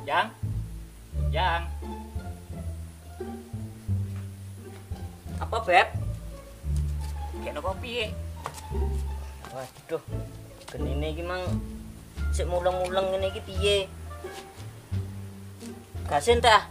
Yang, yang. Apa, Beb? Kena kopi ya. Waduh, genine iki mang sik mulang-mulang ngene iki piye? Gasen ta?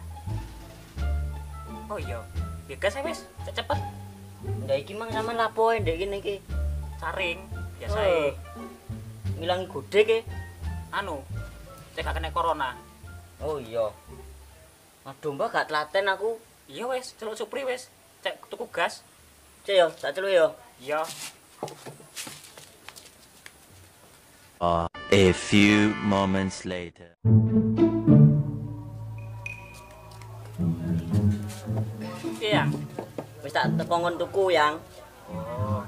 Oh iya, ya gas wis, cepet. Ndak iki mang sampean lapo ndek kene iki? Saring, biasa Oh. Ngilangi godhek e. Anu, cek gak kena corona. Oh iya. Aduh, Mbak gak telaten aku. Iya wis, celuk Supri wis. Cek tuku gas. Cek yo, tak celuk yo. Iya. A few moments later. Iya, Yang. Wis tak tekongkon tuku, Yang. Oh,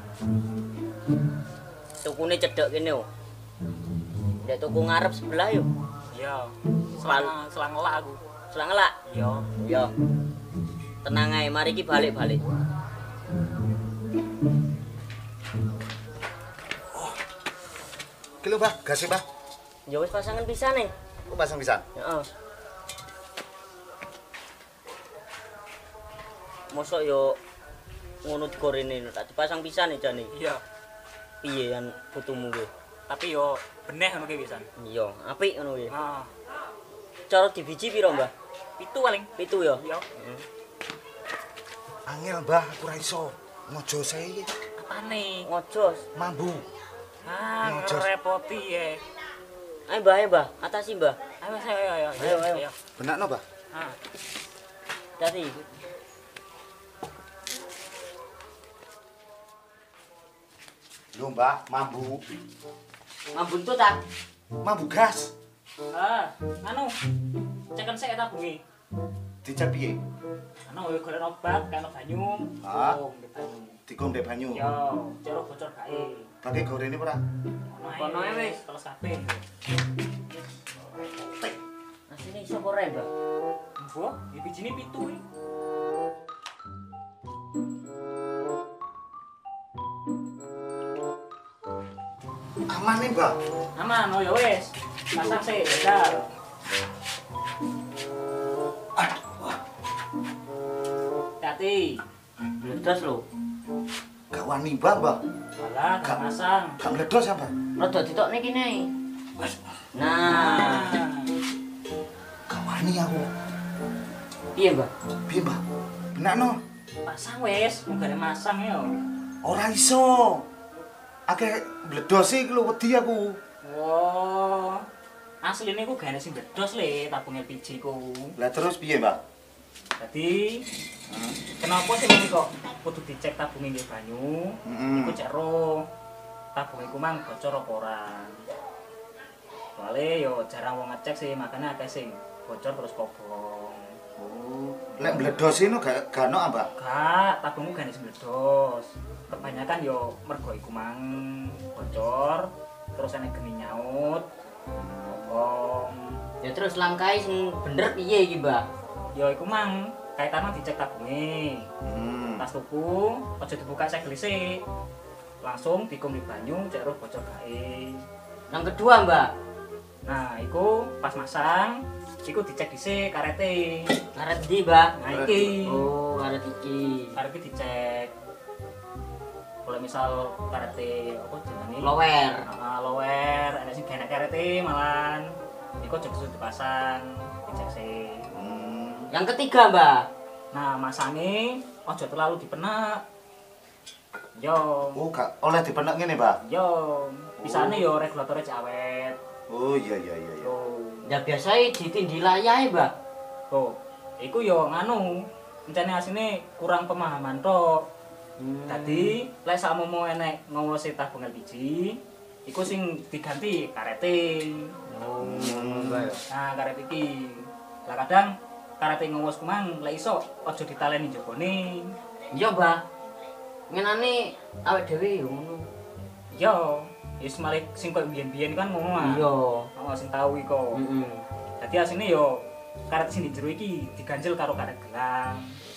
Tukune cedhek kene yo. Ndek tuku ngarep sebelah yo. iya. Selang ngelak aku. Selang ngelak. Iya. Yo. Tenang ae, mari iki balik-balik. Iki lho, Mbah, gas e, Mbah. Ya wis pasangan pisan nih. Kok pasang pisan? Heeh. Mosok yo ngono digorene tak dipasang pisan nih jane. Iya. Piye kan putumu kuwi? Tapi yo beneh ngono ki pisan. Iya, apik ngono kuwi. Nah, Cara dibiji piro, Mbah? itu paling. 7 ya. Iya. Angel, Mbah, aku ra iso. Ngojo sae iki. Apane? Ngojos. Mambu. Ah, Ngojos. ngerepoti ya. Ayo, Mbah, atasi, Mbah. Ayo, ayo. Ayo. Benakno, Mbah. Ah, Dadi. Lho, Mbah, mambu. Ngambun tuh ta? Mambu gas. anu. Ceken sik tabunge. Dicek piye? Anu yo golek obat, kan banyu. Ah. Oh, nggih banyu. Dikom ndek banyu. Yo, cara bocor kae. Pakai gorene ora? Kono ae wis, terus kabeh. Asine iso ora, Mbah? Mbok, iki bijine 7 iki. Aman nih, Mbah. Aman, oh ya wis. Pasang sik, bedal. Hati. Meledos lho. Gak wani, Mbah. Alah, gak masang. Gak meledos ya, Mbah? Rada ditokne kene. Wes, Nah, gak wani aku. piye, Mbah? Piye, Mbah? Benakno. Pasang wis, mungkin masang yo. Ora iso. Akeh meledos iki lho wedi aku. Oh. Asline ku gane sing bedos le tabung LPG ku. Lah terus piye, Mbah? Dadi kenapa sih mesti kok kudu dicek tabunge nggih banyu? Iku cek ro tabung iku mang bocor apa ora. Soale yo jarang wong ngecek sih, makanya akeh sing bocor terus kobong. Oh, lek meledos ini gak ono, Mbah? Gak, tabungmu gane sing meledos. Kebanyakan yo mergo iku mang bocor, terus enek geni nyaut. Kobong. Ya terus langkai sing bener piye iki, Mbah? Yo iku mang kaitannya dicek tabunge. Tas tuku, aja dibuka segel sik. Langsung dikum di banyu, cek roh bocor kae. Yang kedua, Mbah, Nah, iku pas masang, iku dicek dhisik karete. karet ndi, Mbah? Nah, iki. Oh, karet iki. Karet iki dicek. Kalau misal karete apa jenenge? Lower. Lower, ana sing gak enak karete malan. Iku aja kudu dipasang, dicek sik. Yang ketiga, Mbah. Nah, masange aja terlalu dipenek. Yo. Oh, gak oleh dipenek ngene, Mbah. Yo, bisane yo regulatornya cek awet. Oh, iya. Tuh. Ya biasae ditindih layahe, Mbah. Tuh. Iku yo nganu, encene asine kurang pemahaman tok. Dadi, lek sakmono enek ngawasi tabung LPG, iku sing diganti karete. Oh, Mbah. Nah, karet iki. Lah kadang karete ngawas kumang lek iso aja ditaleni jabone. Iya, Mbah. Ngenane awake dhewe yo ngono. Yo, wis malik sing koyo biyen-biyen kan ngono ah. Iya. Oh, sing tau iku. Heeh. Dadi asine yo karet sing di jero iki diganjel karo karet gelang.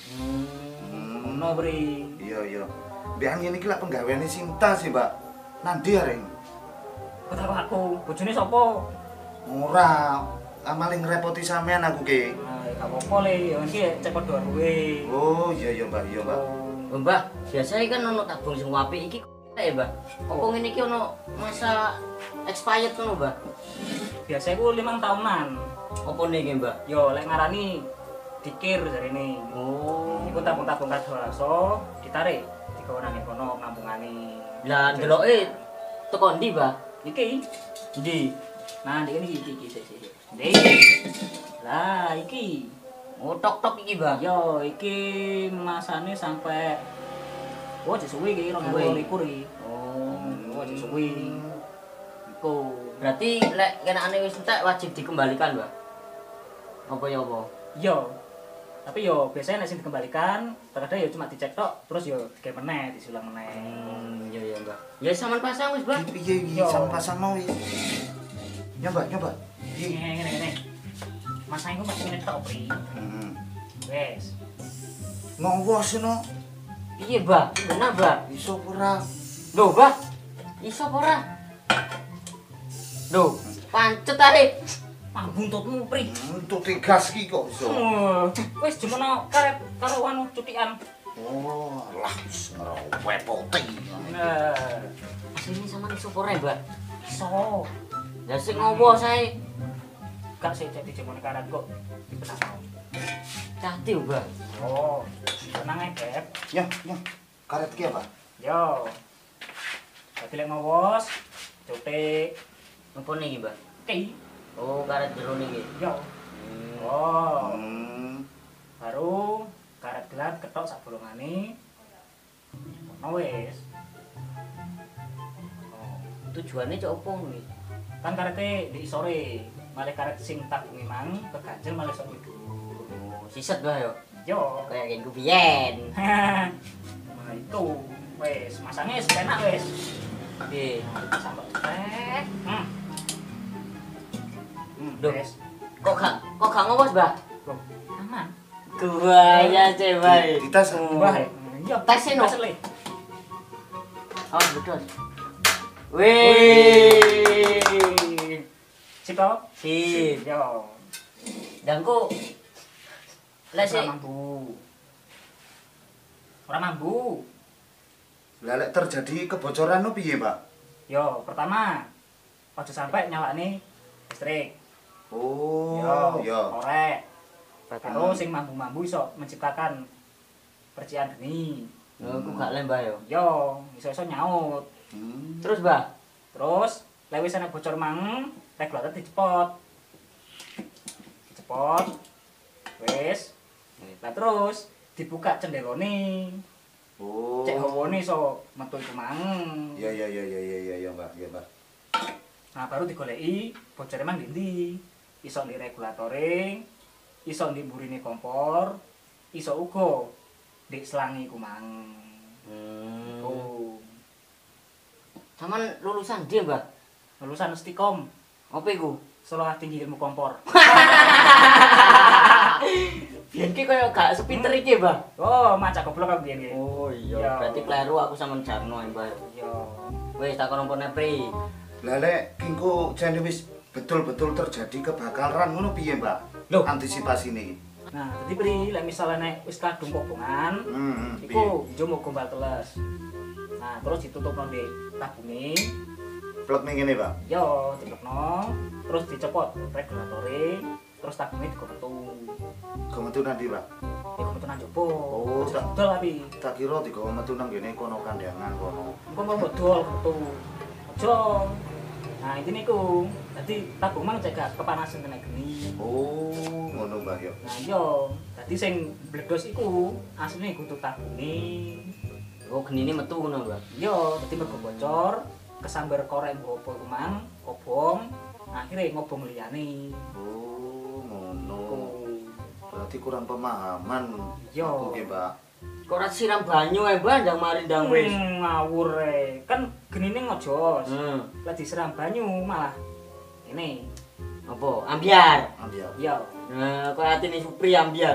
Ngono, Bri. Iya. Biar ngene iki lak penggaweane Sinta sih, Mbak. Nandi areng. Kok tak aku, bojone sapa? Ora. maling ngrepoti sampean aku ki. Nah, gak apa-apa le, iki cepet do ruwe. Oh, iya Mbak, iya Mbak. Oh, Mbah, biasanya kan ono tabung sing apik iki ya, Mbah. Apa ngene iki ono masa expired ngono, Mbah? Biasa iku 5 tahunan. Apa niki, Mbah? Yo lek ngarani dikir jarine. Oh. Iku tabung-tabung kadolaso ditarik digawe nang kono ngampungane. Lah ndeloke teko ndi, Mbah? Iki. Ndi? Nah, iki sik. Ndi. Lah, iki. Oh, tok-tok iki, Mbah. Yo, iki masane sampai suwi iki 2021 iki. Oh, suwi. Iku. Berarti lek kenane wis entek wajib dikembalikan, Mbah. Apa ya apa? Yo. Tapi yo biasanya nek sing dikembalikan, terkadang yo cuma dicek tok, terus yo digawe meneh, disulang meneh. Iya, Mbah. Ya sampean pasang wis, Mbah. Piye iki Yo. sampe pasang mau iki. Nyoba. Ngene. Masang iku masih ngene tok, Pri. Wes. Ngowos no. Piye, Mbah? Bener, Mbah. Iso ora? Lho, Mbah. Iso apa ora? Lho, pancet ae. Ah, buntutmu, Pri. Untuk tigas iki kok iso. Wes jemono karet karo anu cutikan. Oh, lah wis ngrepoti. Nah, Asline sampean iso apa ora, Mbah? iso. Lah sing ngowo sae. Gak sih jadi jemono karet kok dibenang. Cati, Mbah. Oh, tenang ae, Beb. Yo. Karet ki apa? Yo. Dadi lek ngowos, cutik. Napa niki, Mbah? Ki. Oh, karet jero niki. Yo. Oh. Hmm. Baru karet gelat ketok sak bolongane. Ono wis. Oh, Tujuannya cok opo niki? kan karete di sore, malah karet sing tabungi mang keganjel malah sok dhuwur. Oh, siset, Mbah yo. Yo. Kayak gengku biyen. Nah itu wis masangnya wis enak wis. Oke. Sambal teh. Duh. Wis. Kok gak ngowos, Mbah? Loh, aman. Kuaya cewek. Di tas. Wah, iya Tes no. le. Oh, betul. Wih. Sip to? Sip. Yo. Dangku. Lah sik. Ora mambu. Ora mambu. Lah lek terjadi kebocoran no piye, Pak? Yo, pertama aja sampai nyalane listrik. Oh, yo. Korek. Terus sing mambu-mambu iso menciptakan percikan geni. Aku gak lembah yo. Yo, iso-iso nyaut. Terus, Mbah? Terus lek wis ana bocor mang, regulator dicepot. Dicepot. Wis. Lah terus dibuka cendelone. Oh. Cek hawane iso metu iku mang. Iya, Mbak. Iya, Mbak. Nah, baru digoleki bocor mang ndi. Iso di regulatore, iso di mburine kompor, iso uga di selangi ku mang. Oh, Saman lulusan dia, Mbah? lulusan Stikom, Apa iku? Sekolah Tinggi Ilmu Kompor. Biyen ki koyo gak sepinter iki, Mbah. Oh, macak goblok aku biyen iki. Oh Iya. iya, berarti kleru aku sampean Jarno, Mbah. Iya. Wis takon ompone Pri. Lah lek kingko jane wis betul-betul terjadi kebakaran ngono piye, Mbak? Loh. Antisipasi niki. Nah, dadi Pri, lek misale nek wis kadung kobongan, Piye? iku njomo gombal teles. Nah, terus ditutupno di tabunge. Plek ning ngene, Pak. Yo, ditutupno, terus dicepot regulatore, terus tabunge digometu. Gometu nanti, Pak. Digometu nang jopo. Oh, Terus dol tapi. Tak kira digawa metu nang ngene kono kandangan kono. Engko mau dol metu. Aja. Nah, intine iku. Dadi tabung mang cegah kepanasan kena geni. Oh, ngono, Mbak yo. Nah, iya. Dadi sing bledos iku asline kudu tabunge. Oh, genine metu ngono, Mbah. Iya, dadi mergo bocor, kesambar korek ngopo iku mang, kobong, akhirnya ngobong liyane. Oh, ngono. Iku. Berarti kurang pemahaman. Iya. Aku ki, Mbak. Kok ora siram banyu ae, Mbah, ndang mari ndang wis. Ngawur kan genine ngojos. Hmm. Lah disiram banyu malah ini. Apa? Ambiar. Ambiar. Iya. Nah, kok atine Supri ambiar.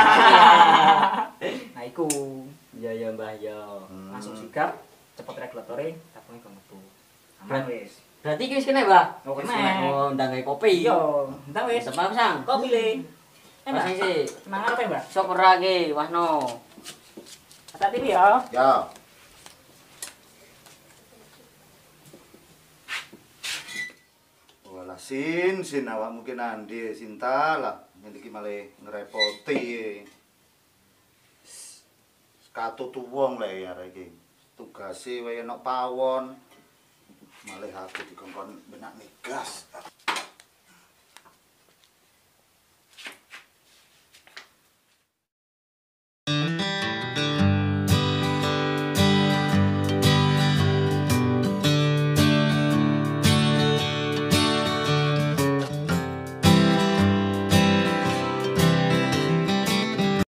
Nah, iku Iya ya, Mbah ya. langsung sigap cepet regulatore tabunge go metu. Aman wis. Berarti iki wis kena, Mbah. Oh, kena. Oh, ndang gawe kopi. Iya, entah wis. Sepah Sang. Kok pilih? Mas sih. Nang arep ya, Mbak? Sok ora iki, Wasno. Hati-hati ya. Ya. Walah sin awak mungkin andi Sinta lah. Iki malah ngerepoti. Katut wong le ya iki. Tugase wae ana pawon. Malah aku dikongkon benak migas.